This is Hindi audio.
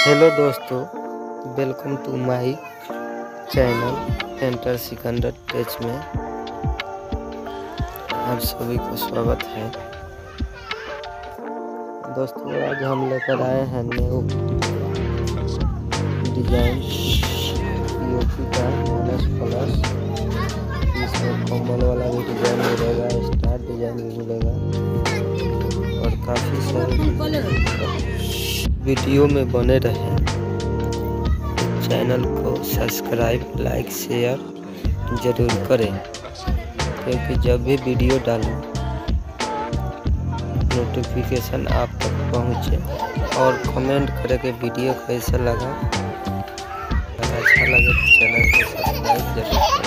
हेलो दोस्तों, welcome to my channel painter Sikandar tech में आप सभी को स्वागत है। दोस्तों, आज हम लेकर आए हैं न्यू डिजाइन पीओपी का प्लस। इसमें कमल वाला भी डिजाइन मिलेगा, स्टार डिजाइन भी मिलेगा और काफ़ी सारे वीडियो में बने रहे। चैनल को सब्सक्राइब, लाइक, शेयर जरूर करें, क्योंकि जब भी वीडियो डालूं नोटिफिकेशन आप तक पहुंचे। और कमेंट करें कि वीडियो कैसा लगा। अगर अच्छा लगे तो चैनल को सब्सक्राइब जरूर करें।